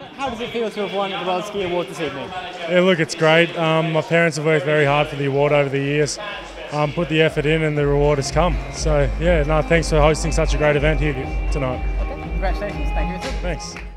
How does it feel to have won the World Ski Award this evening? Yeah, look, it's great. My parents have worked very hard for the award over the years, put the effort in, and the reward has come. So, yeah, no, thanks for hosting such a great event here tonight. Okay, congratulations. Thank you. Thanks.